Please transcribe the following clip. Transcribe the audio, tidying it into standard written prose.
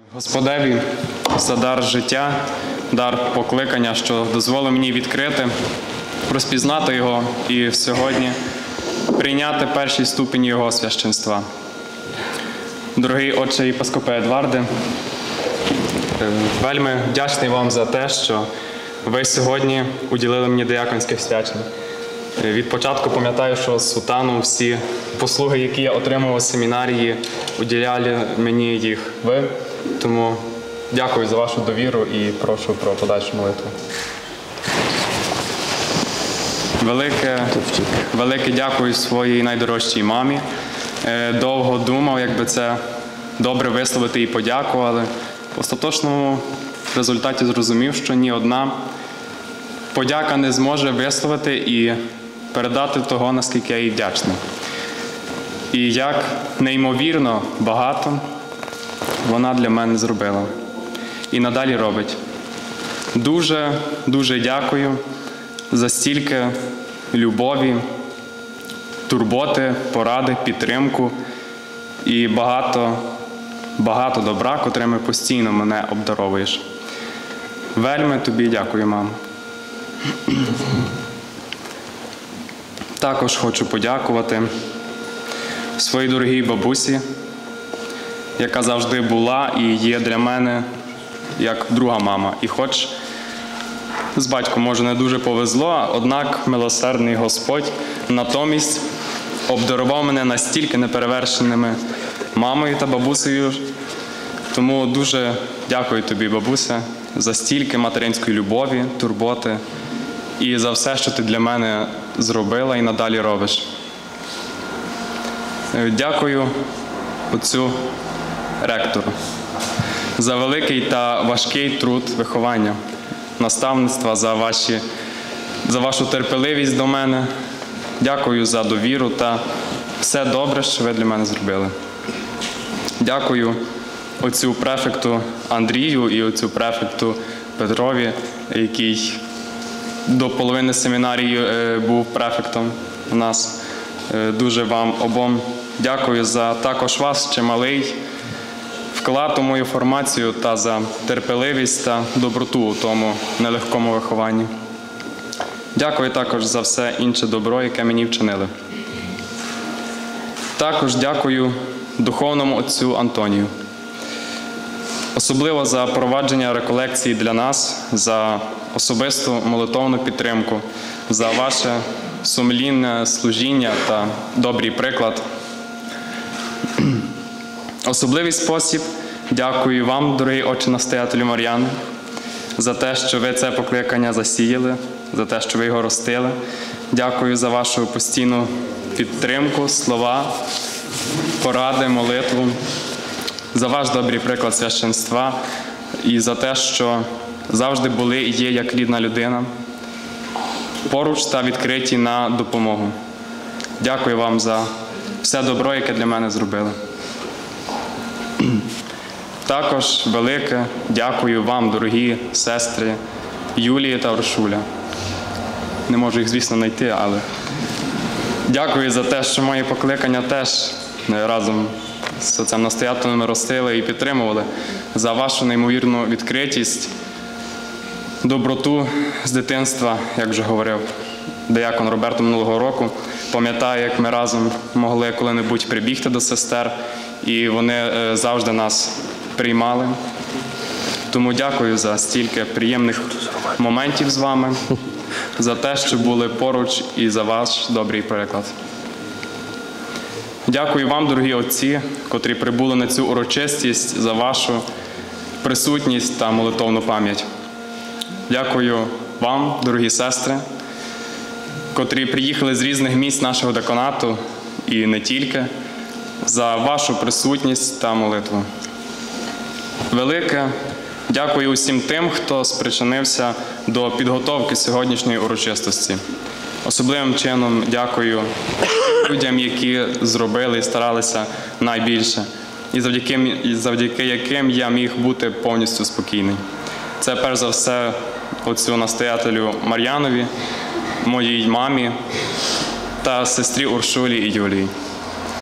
Господеві за дар життя, дар покликання, що дозволив мені відкрити, розпізнати Його і сьогодні прийняти перші ступені Його священства. Дорогий отче єпископе Едварде, вельми вдячний вам за те, що ви сьогодні уділили мені дияконських свячень. Від початку пам'ятаю, що сутану всі послуги, які я отримав у семінарії, уділяли мені їх ви. Тому дякую за вашу довіру і прошу про подальшу молитву. Велике дякую своїй найдорожчій мамі. Довго думав, як би це добре висловити і подяку, але в остаточному результаті зрозумів, що ні одна подяка не зможе висловити і передати того, наскільки я їй вдячний. І як неймовірно багато вона для мене зробила. І надалі робить. Дуже дякую за стільки любові, турботи, поради, підтримку і багато добра, котрими постійно мене обдаровуєш. Вельми тобі дякую, мамо. Також хочу подякувати своїй дорогій бабусі, яка завжди була і є для мене як друга мама. І хоч з батьком, може, не дуже повезло, однак милосердний Господь натомість обдарував мене настільки неперевершеними мамою та бабусею. Тому дуже дякую тобі, бабуся, за стільки материнської любові, турботи і за все, що ти для мене зробила і надалі робиш. Дякую отцю ректору за великий та важкий труд виховання, наставництва, за вашу терпеливість до мене. Дякую за довіру та все добре, що ви для мене зробили. Дякую отцю префекту Андрію і отцю префекту Петрові, який до половини семінарії був префектом у нас. Дуже вам обом дякую за також вас, чималий вклад у мою формацію та за терпеливість та доброту у тому нелегкому вихованні. Дякую також за все інше добро, яке мені вчинили. Також дякую духовному отцю Антонію. Особливо за провадження реколекцій для нас, за особисту молитовну підтримку, за ваше сумлінне служіння та добрий приклад. Особливий спосіб дякую вам, дорогий отче-настоятелю Мар'яни, за те, що ви це покликання засіяли, за те, що ви його ростили. Дякую за вашу постійну підтримку, слова, поради, молитву, за ваш добрий приклад священства і за те, що завжди були і є як рідна людина, поруч та відкриті на допомогу. Дякую вам за все добро, яке для мене зробили. Також велике дякую вам, дорогі сестри Юлія та Уршуля. Не можу їх, звісно, знайти, але дякую за те, що моє покликання теж разом з отцем настоятелем ростили і підтримували, за вашу неймовірну відкритість, доброту з дитинства, як вже говорив диякон Роберто минулого року. Пам'ятаю, як ми разом могли коли-небудь прибігти до сестер, і вони завжди нас приймали. Тому дякую за стільки приємних моментів з вами, за те, що були поруч і за ваш добрий приклад. Дякую вам, дорогі отці, котрі прибули на цю урочистість, за вашу присутність та молитовну пам'ять. Дякую вам, дорогі сестри, котрі приїхали з різних місць нашого деканату і не тільки, за вашу присутність та молитву. Велике дякую усім тим, хто спричинився до підготовки сьогоднішньої урочистості. Особливим чином дякую людям, які зробили і старалися найбільше, і завдяки яким я міг бути повністю спокійний. Це перш за все отцю настоятелю Мар'янові, моїй мамі та сестрі Уршулі і Юлії.